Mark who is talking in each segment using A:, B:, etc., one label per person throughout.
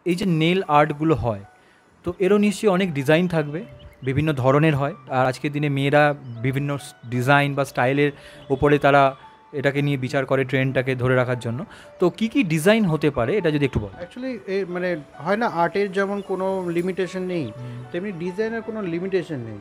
A: এই যে নেল আর্টগুলো হয়, তো এরও নিশ্চয়ই অনেক ডিজাইন থাকবে, বিভিন্ন ধরনের হয়। আর আজকের দিনে মেয়েরা বিভিন্ন ডিজাইন বা স্টাইলের ওপরে তারা এটাকে নিয়ে বিচার করে ট্রেন্ডটাকে ধরে রাখার জন্য। তো কি কি ডিজাইন হতে পারে এটা যদি একটু বলো।
B: অ্যাকচুয়ালি মানে হয় না, আর্টের যেমন কোনো লিমিটেশন নেই, তেমনি ডিজাইনের কোনো লিমিটেশন নেই।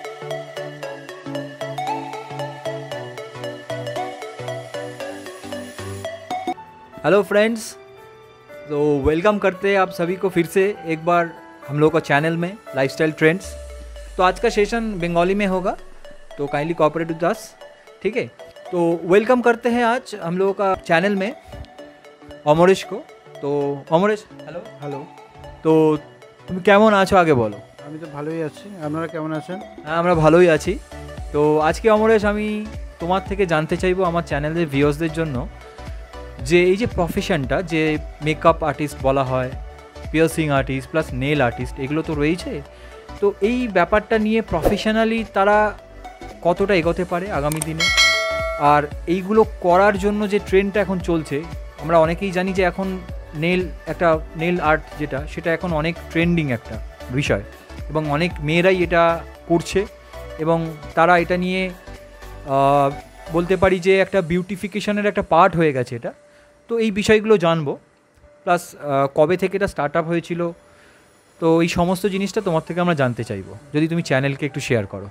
A: हेलो फ्रेंड्स, तो वेलकम करते हैं आप सभी को फिर से एक बार हम लोग का चैनल में लाइफस्टाइल ट्रेंड्स। तो आज का सेशन बंगाली में होगा, तो काइंडली कोऑपरेट विद अस, ठीक है। तो वेलकम करते हैं आज हम लोगों का चैनल में অমরেশ को। তো অমরেশ, হ্যালো।
B: হ্যালো,
A: তো তুমি কেমন আছো আগে বলো।
B: আমি তো ভালোই আছি, আপনারা কেমন আছেন?
A: হ্যাঁ, আমরা ভালোই আছি। তো আজকে অমরেশ আমি তোমার থেকে জানতে চাইবো আমার চ্যানেলের ভিউয়ার্সদের জন্য যে এই যে প্রফেশনটা, যে মেকআপ আর্টিস্ট বলা হয়, piercing artist plus nail artist, এগুলো তো রয়েছে। তো এই ব্যাপারটা নিয়ে প্রফেশনালি তারা কতটা এগোতে পারে আগামী দিনে, আর এইগুলো করার জন্য যে ট্রেন্ডটা এখন চলছে, আমরা অনেকেই জানি যে এখন নেল আর্ট যেটা, সেটা এখন অনেক ট্রেন্ডিং একটা বিষয়, এবং অনেক মেয়েরাই এটা করছে এবং তারা এটা নিয়ে বলতে পারি যে একটা বিউটিফিকেশনের একটা পার্ট হয়ে গেছে এটা। তো এই বিষয়গুলো জানবো, প্লাস কবে থেকে এটা স্টার্ট আপ হয়েছিল, তো এই সমস্ত জিনিসটা তোমার থেকে আমরা জানতে চাইবো, যদি তুমি চ্যানেলকে একটু শেয়ার করো।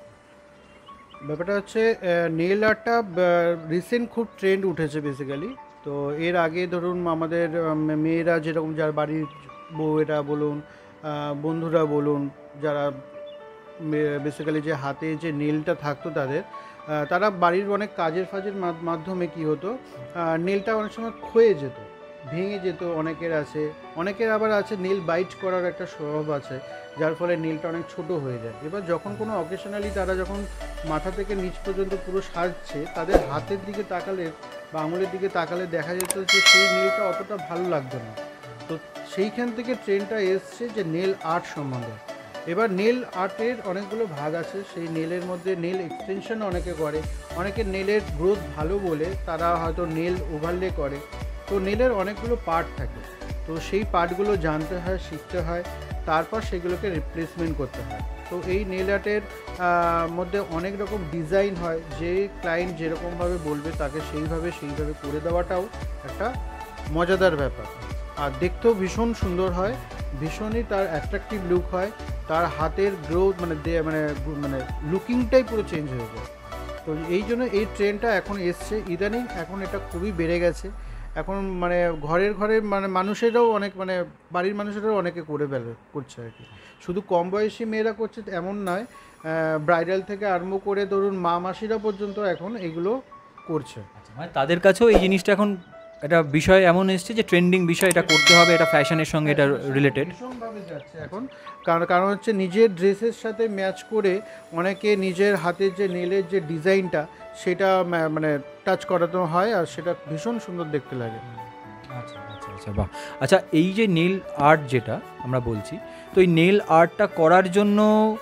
B: ব্যাপারটা হচ্ছে নেল আর্টটা রিসেন্ট খুব ট্রেন্ড উঠেছে বেসিক্যালি। তো এর আগে ধরুন আমাদের মেয়েরা যেরকম, যার বাড়ির বউয়েরা বলুন, বন্ধুরা বলুন, যারা বেসিক্যালি যে হাতে যে নেলটা থাকতো তাদের, তারা বাড়ির অনেক কাজের ফাজের মাধ্যমে কি হতো, নেলটা অনেক সময় ক্ষয়ে যেত, ভেঙে যেত। অনেকের আছে, অনেকের আবার আছে নেল বাইট করার একটা স্বভাব আছে, যার ফলে নেলটা অনেক ছোট হয়ে যায়। এবার যখন কোনো অকেশনালি তারা যখন মাথা থেকে নিচ পর্যন্ত পুরো সাজছে, তাদের হাতের দিকে তাকালে বা আঙুলের দিকে তাকালে দেখা যেত যে সেই নেলটা অতটা ভালো লাগতো না। তো সেইখান থেকে ট্রেন্ডটা এসছে যে নেল আর্ট সম্বন্ধে। এবার নেল আর্টের অনেকগুলো ভাগ আছে। সেই নেলের মধ্যে নেল এক্সটেনশন অনেকে করে, অনেকে নেলের গ্রোথ ভালো বলে তারা হয়তো নেল ওভারলে করে। তো নেলের অনেকগুলো পার্ট থাকে, তো সেই পার্টগুলো জানতে হয়, শিখতে হয়, তারপর সেগুলোকে রিপ্লেসমেন্ট করতে হয়। তো এই নেল আর্টের মধ্যে অনেক রকম ডিজাইন হয়, যে ক্লায়েন্ট যেরকমভাবে বলবে তাকে সেইভাবে করে দেওয়াটাও একটা মজাদার ব্যাপার। আর দেখতেও ভীষণ সুন্দর হয়, ভীষণই তার অ্যাট্রাকটিভ লুক হয়, তার হাতের গ্রোথ মানে লুকিংটাই পুরো চেঞ্জ হয়ে যায়। তো এই জন্য এই ট্রেন্ডটা এখন এসছে ইদানিং, এখন এটা খুবই বেড়ে গেছে। এখন মানে ঘরের মানে মানুষেরাও অনেক, মানে বাড়ির মানুষেরাও অনেকে করছে আর কি। শুধু কম বয়সী মেয়েরা করছে এমন নয়, ব্রাইডাল থেকে আরম্ভ করে ধরুন মা মাসিরা পর্যন্ত এখন এগুলো করছে।
A: মানে তাদের কাছেও এই জিনিসটা এখন একটা বিষয় এমন এসছে যে ট্রেন্ডিং বিষয়, এটা করতে হবে, এটা ফ্যাশনের সঙ্গে এটা রিলেটেড
B: ভীষণভাবে যাচ্ছে এখন। কারণ হচ্ছে নিজের ড্রেসের সাথে ম্যাচ করে অনেকে নিজের হাতের যে নেলের যে ডিজাইনটা, সেটা মানে টাচ করাতে হয়, আর সেটা ভীষণ সুন্দর দেখতে লাগে।
A: আচ্ছা আচ্ছা আচ্ছা, বাহ। আচ্ছা, এই যে নেল আর্ট যেটা আমরা বলছি, তো এই নেল আর্টটা করার জন্য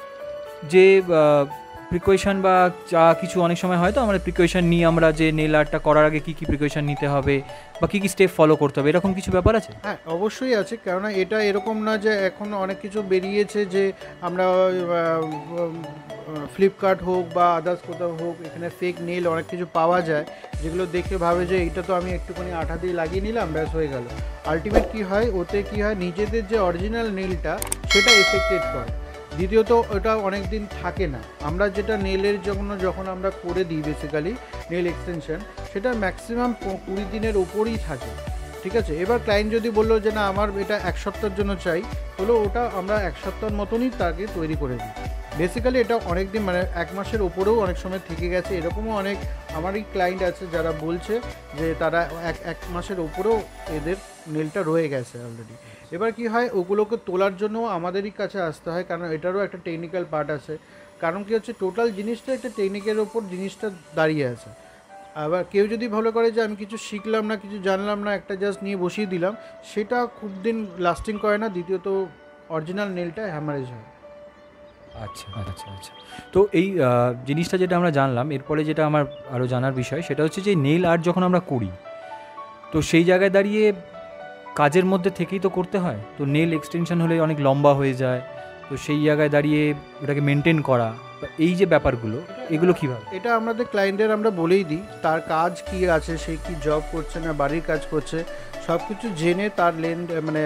A: যে প্রিকশন বা যা কিছু অনেক সময় হয়তো আমরা প্রিকশন নিই, আমরা যে নেল আর্টটা করার আগে কী কী প্রিকশন নিতে হবে বা কী কী স্টেপ ফলো করতে হবে, এরকম কিছু ব্যাপার আছে?
B: হ্যাঁ, অবশ্যই আছে। কেননা এটা এরকম না যে এখন অনেক কিছু বেরিয়েছে যে আমরা ফ্লিপকার্ট হোক বা আদার্স কোথাও হোক, এখানে ফেক নেল অনেক কিছু পাওয়া যায়, যেগুলো দেখে ভাবে যে এটা তো আমি একটুখানি আঠা দিয়ে লাগিয়ে নিলাম, ব্যাস হয়ে গেল। আলটিমেট কী হয়, ওতে কী হয়, নিজেদের যে অরিজিনাল নেলটা সেটা এফেক্টেড করে। দ্বিতীয়ত ওটা অনেক দিন থাকে না। আমরা যেটা নেলের যখন আমরা করে দিই বেসিক্যালি নেল এক্সটেনশন, সেটা ম্যাক্সিমাম 20 দিনের ওপরই থাকে, ঠিক আছে। এবার ক্লায়েন্ট যদি বললো যে না আমার এটা 1 সপ্তাহের জন্য চাই, হলো ওটা আমরা 1 সপ্তাহের মতনই তাকে তৈরি করে দিই। বেসিক্যালি এটা অনেক দিন, মানে 1 মাসের ওপরেও অনেক সময় থেকে গেছে। এরকমও অনেক আমারই ক্লায়েন্ট আছে যারা বলছে যে তারা এক মাসের ওপরেও এদের নেলটা রয়ে গেছে অলরেডি। এবার কি হয়, ওগুলোকে তোলার জন্য আমাদেরই কাছে আসতে হয়, কারণ এটারও একটা টেকনিক্যাল পার্ট আছে। কারণ কি হচ্ছে, টোটাল জিনিসটা একটা টেকনিকের ওপর জিনিসটা দাঁড়িয়ে আছে। আবার কেউ যদি ভালো করে যে আমি কিছু শিখলাম না, কিছু জানলাম না, একটা জাস্ট নিয়ে বসিয়ে দিলাম, সেটা খুব দিন লাস্টিং করে না। দ্বিতীয়ত অরিজিনাল নেলটা হ্যামারেজ হয়।
A: আচ্ছা আচ্ছা আচ্ছা, তো এই জিনিসটা যেটা আমরা জানলাম, এরপরে যেটা আমার আরও জানার বিষয় সেটা হচ্ছে যে নেল আর্ট যখন আমরা করি, তো সেই জায়গায় দাঁড়িয়ে কাজের মধ্যে থেকেই তো করতে হয়, তো নেল এক্সটেনশন হলে অনেক লম্বা হয়ে যায়, তো সেই জায়গায় দাঁড়িয়ে ওটাকে মেনটেন করা, এই যে ব্যাপারগুলো, এগুলো কীভাবে?
B: এটা আমাদের ক্লায়েন্টের আমরা বলেই দিই, তার কাজ কি আছে, সে কি জব করছে না বাড়ির কাজ করছে, সব কিছু জেনে তার মানে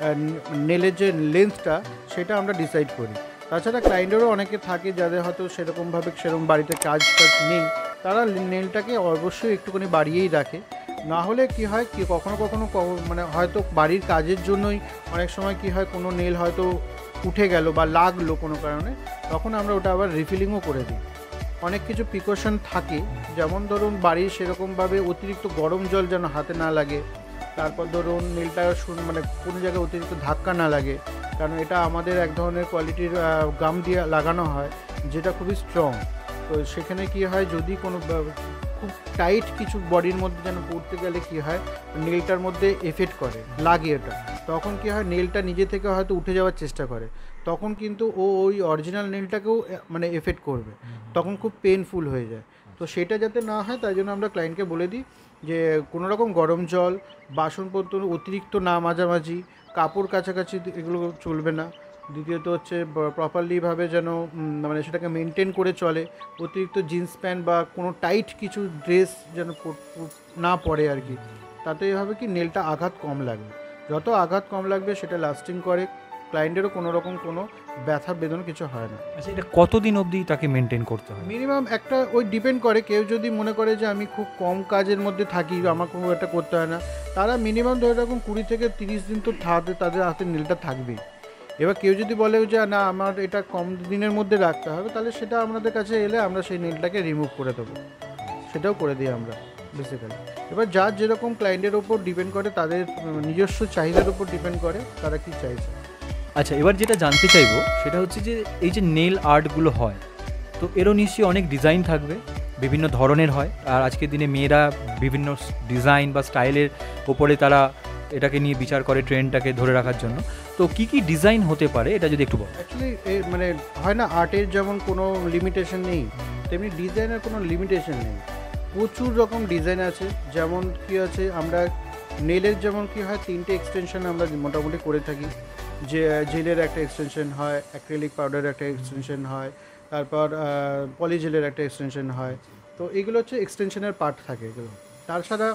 B: নেলের যে লেন্থটা সেটা আমরা ডিসাইড করি। তাছাড়া ক্লায়েন্টেরও অনেকে থাকে যাদের হয়তো সেরকম বাড়িতে কাজ নেই, তারা নেলটাকে অবশ্যই একটুখানি বাড়িয়েই রাখে। না হলে কি হয়, কি কখনো মানে হয়তো বাড়ির কাজের জন্যই অনেক সময় কি হয়, কোনো নেল হয়তো উঠে গেল বা লাগলো কোনো কারণে, তখন আমরা ওটা আবার রিফিলিংও করে দিই। অনেক কিছু প্রিকশন থাকে, যেমন ধরুন বাড়ির সেরকমভাবে অতিরিক্ত গরম জল যেন হাতে না লাগে, তারপর ধরুন নেলটা মানে কোনো জায়গায় অতিরিক্ত ধাক্কা না লাগে, কারণ এটা আমাদের এক ধরনের কোয়ালিটির গাম দিয়ে লাগানো হয় যেটা খুবই স্ট্রং। তো সেখানে কি হয়, যদি কোনো খুব টাইট কিছু বডির মধ্যে যেন পড়তে গেলে কি হয়, নেলটার মধ্যে এফেক্ট করে, লাগে ওটা, তখন কি হয় নেলটা নিজে থেকে হয়তো উঠে যাওয়ার চেষ্টা করে, তখন কিন্তু ওই অরিজিনাল নেলটাকেও মানে এফেক্ট করবে, তখন খুব পেনফুল হয়ে যায়। তো সেটা যাতে না হয় তাই জন্য আমরা ক্লায়েন্টকে বলে দিই যে কোনো রকম গরম জল, বাসনপত্র অতিরিক্ত না মাঝামাঝি, কাপড় কাছাকাছি এগুলো চলবে না। দ্বিতীয়ত হচ্ছে প্রপারলিভাবে যেন মানে সেটাকে মেনটেন করে চলে, অতিরিক্ত জিন্স প্যান্ট বা কোনো টাইট কিছু ড্রেস যেন না পরে আর কি, তাতে হবে কি নেলটা আঘাত কম লাগবে, যত আঘাত কম লাগবে সেটা লাস্টিং করে, ক্লায়েন্টেরও কোনো রকম কোনো ব্যথা বেদনা কিছু হয় না।
A: আচ্ছা, এটা কতদিন অবধি তাকে মেনটেন করতে হয়?
B: মিনিমাম একটা ওই ডিপেন্ড করে, কেউ যদি মনে করে যে আমি খুব কম কাজের মধ্যে থাকি, আমার কোনো একটা করতে হয় না, তারা মিনিমাম ধরে রাখুন 20 থেকে 30 দিন তো তাদের হাতে নেলটা থাকবেই। এবার কেউ যদি বলে যে না আমার এটা কম দিনের মধ্যে রাখতে হবে, তাহলে সেটা আমাদের কাছে এলে আমরা সেই নেলটাকে রিমুভ করে দেবো, সেটাও করে দিই আমরা বেসিক্যালি। এবার যার যেরকম ক্লায়েন্টের ওপর ডিপেন্ড করে, তাদের নিজস্ব চাহিদার ওপর ডিপেন্ড করে তারা কি চাইছে।
A: আচ্ছা, এবার যেটা জানতে চাইবো সেটা হচ্ছে যে এই যে নেল আর্টগুলো হয়, তো এরও নিশ্চয়ই অনেক ডিজাইন থাকবে, বিভিন্ন ধরনের হয়, আর আজকের দিনে মেয়েরা বিভিন্ন ডিজাইন বা স্টাইলের ওপরে তারা এটাকে নিয়ে বিচার করে ট্রেন্ডটাকে ধরে রাখার জন্য। তো কি কি ডিজাইন হতে পারে এটা যদি একটু বল।
B: অ্যাকচুয়ালি মানে হয় না, আর্টের যেমন কোনো লিমিটেশন নেই, তেমনি ডিজাইনের কোনো লিমিটেশন নেই, প্রচুর রকম ডিজাইন আছে। যেমন কি আছে, আমরা নেলের যেমন কি হয় 3টে এক্সটেনশন আমরা মোটামুটি করে থাকি, যে জেলের একটা এক্সটেনশন হয়, অ্যাক্রিলিক পাউডারের একটা এক্সটেনশন হয়, তারপর পলিজেলের একটা এক্সটেনশন হয়। তো এগুলো হচ্ছে এক্সটেনশনের পার্ট থাকে এগুলো। তাছাড়া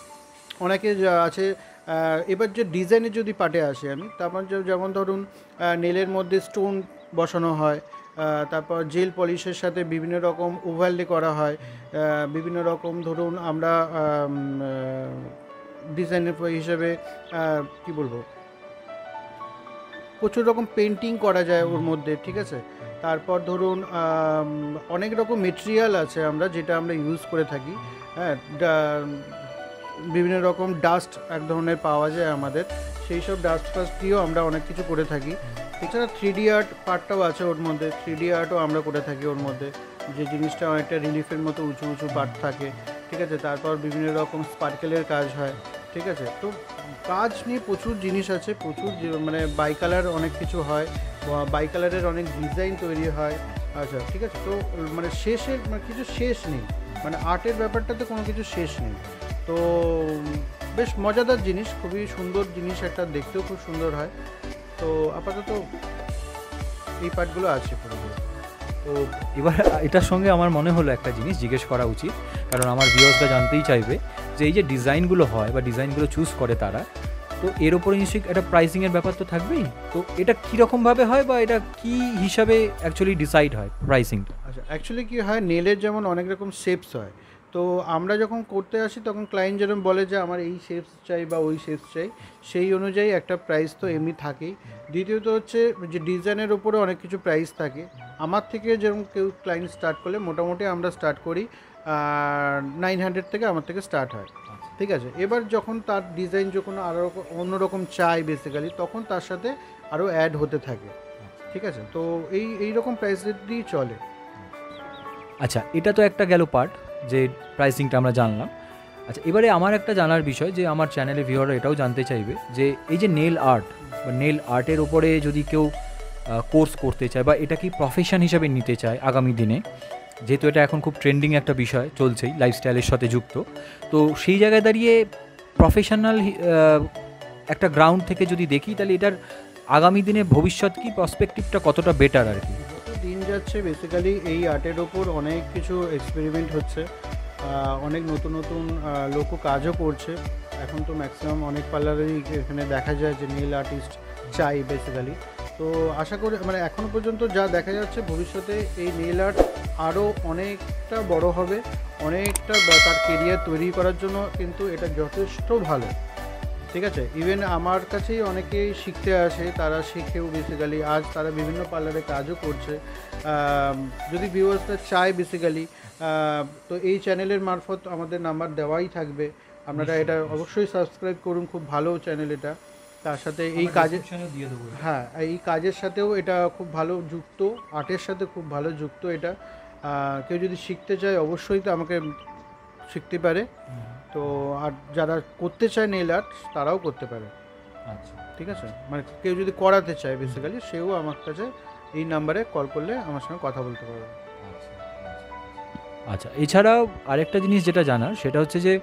B: অনেকে আছে, এবার যে ডিজাইনের যদি পার্টে আসে আমি, তারপর যেমন ধরুন নেলের মধ্যে স্টোন বসানো হয়, তারপর জেল পলিশের সাথে বিভিন্ন রকম ওভারলে করা হয়, বিভিন্ন রকম ধরুন আমরা ডিজাইনের হিসেবে কি বলবো, প্রচুর রকম পেন্টিং করা যায় ওর মধ্যে, ঠিক আছে। তারপর ধরুন অনেক রকম মেটেরিয়াল আছে আমরা যেটা আমরা ইউজ করে থাকি, হ্যাঁ, বিভিন্ন রকম ডাস্ট এক ধরনের পাওয়া যায় আমাদের, সেই সব ডাস্ট ফাস্ট দিয়েও আমরা অনেক কিছু করে থাকি। এছাড়া 3D আর্ট পার্টটাও আছে ওর মধ্যে, 3D আর্টও আমরা করে থাকি ওর মধ্যে, যে জিনিসটা অনেকটা রিলিফের মতো উঁচু উঁচু পার্ট থাকে, ঠিক আছে। তারপর বিভিন্ন রকম স্পার্কেলের কাজ হয়, ঠিক আছে। তো কাজ নিয়ে প্রচুর জিনিস আছে, প্রচুর মানে বাই কালার অনেক কিছু হয়, বাই কালারের অনেক ডিজাইন তৈরি হয়। আচ্ছা, ঠিক আছে। তো মানে শেষের মানে কিছু শেষ নেই, মানে আর্টের ব্যাপারটাতে কোনো কিছু শেষ নেই। তো বেশ মজাদার জিনিস, খুবই সুন্দর জিনিস, একটা দেখতেও খুব সুন্দর হয়। তো আপাতত এই পার্টগুলো আছে পুরোপুরি।
A: তো এবার এটার সঙ্গে আমার মনে হলো একটা জিনিস জিজ্ঞেস করা উচিত, কারণ আমার ভিউয়ার্সরা জানতেই চাইবে যে এই যে ডিজাইনগুলো হয় বা ডিজাইনগুলো চুজ করে তারা, তো এর ওপরে নিশ্চয়ই একটা প্রাইসিংয়ের ব্যাপার তো থাকবেই। তো এটা কীরকমভাবে হয় বা এটা কী হিসাবে অ্যাকচুয়ালি ডিসাইড হয় প্রাইসিংটা?
B: আচ্ছা, অ্যাকচুয়ালি কী হয়, নেলের যেমন অনেক রকম শেপস হয়, তো আমরা যখন করতে আসি তখন ক্লায়েন্ট যেরকম বলে যে আমার এই শেপস চাই বা ওই শেপস চাই, সেই অনুযায়ী একটা প্রাইস তো এমনি থাকেই। দ্বিতীয়ত হচ্ছে যে ডিজাইনের উপরে অনেক কিছু প্রাইস থাকে। আমার থেকে যেরকম কেউ ক্লায়েন্ট স্টার্ট করলে মোটামুটি আমরা স্টার্ট করি 900 থেকে আমার থেকে স্টার্ট হয়, ঠিক আছে। এবার যখন তার ডিজাইন যখন আরও অন্যরকম চাই বেসিক্যালি, তখন তার সাথে আরও অ্যাড হতে থাকে, ঠিক আছে। তো এই রকম প্রাইস দিয়েই চলে।
A: আচ্ছা, এটা তো একটা গেল পার্ট, যে প্রাইসিংটা আমরা জানলাম। আচ্ছা, এবারে আমার একটা জানার বিষয়, যে আমার চ্যানেলে ভিউয়াররা এটাও জানতে চাইবে যে এই যে নেল আর্ট বা নেল আর্টের ওপরে যদি কেউ কোর্স করতে চায় বা এটা কি প্রফেশন হিসাবে নিতে চায় আগামী দিনে, যেহেতু এটা এখন খুব ট্রেন্ডিং একটা বিষয় চলছেই, লাইফস্টাইলের সাথে যুক্ত, তো সেই জায়গায় দাঁড়িয়ে প্রফেশনাল একটা গ্রাউন্ড থেকে যদি দেখি তাহলে এটার আগামী দিনে ভবিষ্যৎ কি পার্সপেক্টিভটা কতটা বেটার আর কি?
B: যত দিন যাচ্ছে বেসিক্যালি এই আর্টের ওপর অনেক কিছু এক্সপেরিমেন্ট হচ্ছে, অনেক নতুন নতুন লোকও কাজও করছে। এখন তো ম্যাক্সিমাম অনেক পার্লারেরই এখানে দেখা যায় যে নেল আর্টিস্ট চাই বেসিক্যালি। তো আশা করি মানে এখনও পর্যন্ত যা দেখা যাচ্ছে ভবিষ্যতে এই নেল আর্ট আরও অনেকটা বড় হবে, অনেকটা তার কেরিয়ার তৈরি করার জন্য কিন্তু এটা যথেষ্ট ভালো। ঠিক আছে, ইভেন আমার কাছেই অনেকেই শিখতে আসে, তারা শিখেও বেসিক্যালি আজ তারা বিভিন্ন পার্লারে কাজও করছে। যদি ভিউয়ার্সরা চায় বেসিক্যালি, তো এই চ্যানেলের মারফত আমাদের নাম্বার দেওয়াই থাকবে, আপনারা এটা অবশ্যই সাবস্ক্রাইব করুন, খুব ভালো চ্যানেল এটা। তার সাথে এই কাজের
A: দিয়ে দেবো।
B: হ্যাঁ, এই কাজের সাথেও এটা খুব ভালো যুক্ত, আর্টের সাথে খুব ভালো যুক্ত এটা। কেউ যদি শিখতে চায় অবশ্যই তো আমাকে শিখতে পারে। তো আর যারা করতে চায় নেল আর্ট তারাও করতে পারে।
A: আচ্ছা,
B: ঠিক আছে, মানে কেউ যদি করাতে চায় বেসিক্যালি সেও আমার কাছে এই নাম্বারে কল করলে আমার সঙ্গে কথা বলতে পারবে।
A: আচ্ছা, এছাড়াও আরেকটা জিনিস যেটা জানার সেটা হচ্ছে যে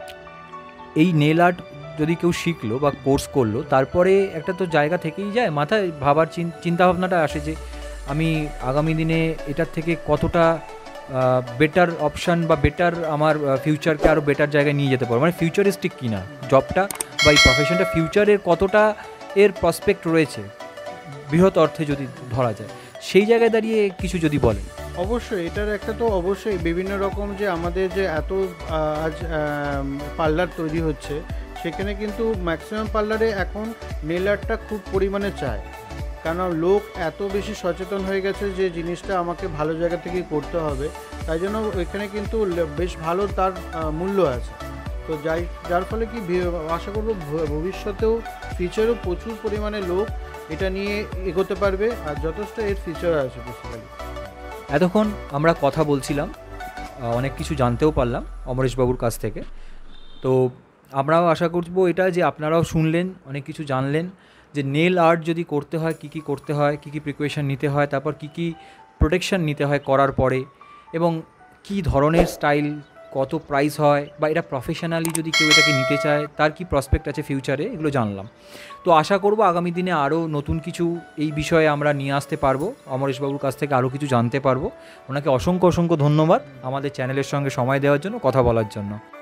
A: এই নেল আর্ট যদি কেউ শিখলো বা কোর্স করলো, তারপরে একটা তো জায়গা থেকেই যায় মাথায় ভাবার চিন্তাভাবনাটা আসে যে আমি আগামী দিনে এটার থেকে কতটা বেটার অপশান বা বেটার আমার ফিউচারকে আরও বেটার জায়গায় নিয়ে যেতে পারবো, মানে ফিউচারিস্টিক কিনা জবটা বা এই প্রফেশনটা, ফিউচারের কতটা এর প্রসপেক্ট রয়েছে বৃহৎ অর্থে যদি ধরা যায়, সেই জায়গায় দাঁড়িয়ে কিছু যদি বলেন।
B: অবশ্যই এটার একটা তো অবশ্যই বিভিন্ন রকম যে আমাদের যে এত আজ পার্লার তৈরি হচ্ছে, সেখানে কিন্তু ম্যাক্সিমাম পার্লারে এখন নেল আর্টটা খুব পরিমাণে চায়, কারণ লোক এত বেশি সচেতন হয়ে গেছে যে জিনিসটা আমাকে ভালো জায়গা থেকেই করতে হবে, তাই জন্য এখানে কিন্তু বেশ ভালো তার মূল্য আছে। তো যার ফলে কি আশা করব ভবিষ্যতেও ফিউচারেও প্রচুর পরিমাণে লোক এটা নিয়ে এগোতে পারবে, আর যথেষ্ট এর ফিউচার আছে বেসিক্যালি।
A: এতক্ষণ আমরা কথা বলছিলাম, অনেক কিছু জানতেও পারলাম অমরেশবাবুর কাছ থেকে। তো আমরাও আশা করব এটা যে আপনারাও শুনলেন, অনেক কিছু জানলেন যে নেল আর্ট যদি করতে হয় কী কী করতে হয়, কী কী প্রিকশন নিতে হয়, তারপর কী কী প্রোটেকশন নিতে হয় করার পরে, এবং কী ধরনের স্টাইল, কত প্রাইস হয়, বা এটা প্রফেশনালি যদি কেউ এটাকে নিতে চায় তার কি প্রসপেক্ট আছে ফিউচারে, এগুলো জানলাম। তো আশা করব আগামী দিনে আরও নতুন কিছু এই বিষয়ে আমরা নিয়ে আসতে পারবো, অমরেশবাবুর কাছ থেকে আরও কিছু জানতে পারবো। ওনাকে অসংখ্য অসংখ্য ধন্যবাদ আমাদের চ্যানেলের সঙ্গে সময় দেওয়ার জন্য, কথা বলার জন্য।